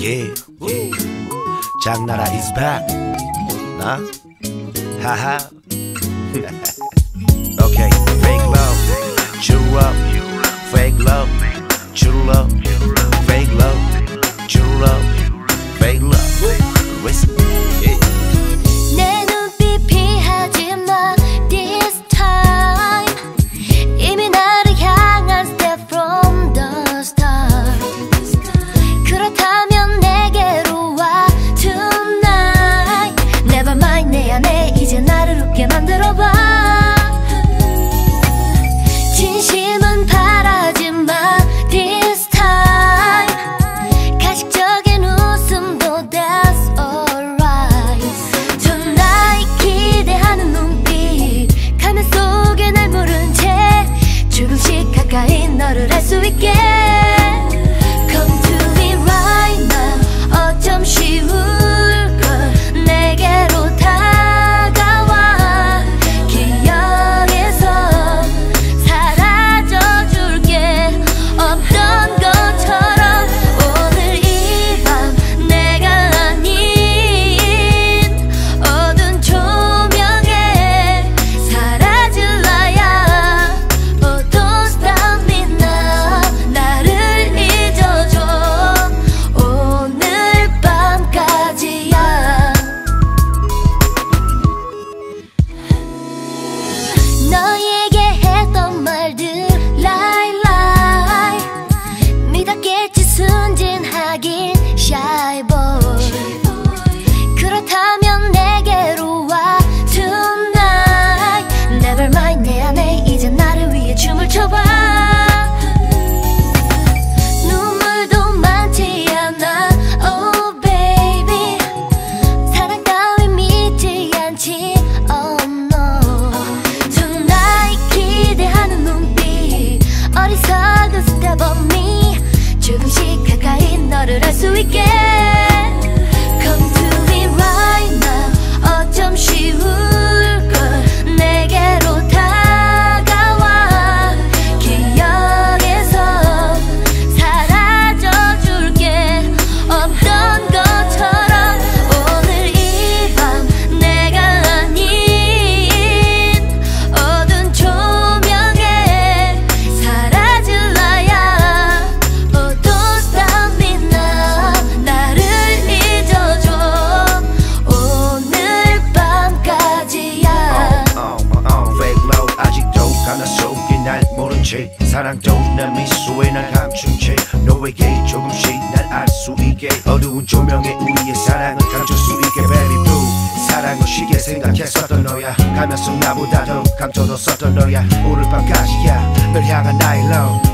Yeah, 장나라 is back. Haha. Okay, fake love, true love, fake love, true love, fake love, true love, fake love. Listen, yeah. 내 눈빛 피하지 마 this time. 이미 나를 향한 step from the start. 그렇다면 내게로 와 tonight. Never mind 내 안에 이제 나를 웃게 만들어봐. 진심은 바라지 마 this time. 가식적인 웃음도 that's alright. Tonight 기대하는 눈빛 가면 속에 날 모른 채 조금씩 가까이 너를 알 수 있게. Come to me right now. 어쩜 쉬울걸 내게로 다가와. 기억에서 사라져줄게. 없던 것처럼 오늘 이 밤 내가 아닌 어두운 조명에 사라질라야. Oh don't stop me now. 나를 잊어줘. 오늘 밤까지야. 너에게 했던 말들 lie lie. 믿었겠지 순진하긴 shy boy. 그렇다면 내게로 와 tonight. Never mind 내 안에 이제 나를 위해 춤을 춰봐. 눈물도 많지 않아 oh baby. 사랑 따윈 믿지 않지 oh no. Tonight 기대하는 눈빛 어리석은 step on me. 조금씩 가까이 너를 알 수 있게. Come to me right now. 어쩜 쉬울걸 내게로 다가와. 기억에서 사라져줄게. 없던 것처럼 오늘 이 밤 내가 아닌 어두운 조명에 사라질라야. Oh don't stop me now. 나를 잊어줘. 오늘 밤까지야. Fake love 아직도 가나 속에 날 모른 채 사랑도 내 미소에 날 감춘 채 너에게 조금씩 날 알 수 있게 어두운 조명에 우리의 사랑을 감출 수 있게 Baby blue 사랑을 쉽게 생각했었던 너야. 가면 속 나보다 더욱 감춰뒀었던 너야. 오늘 밤까지야 널 향한 나의 love.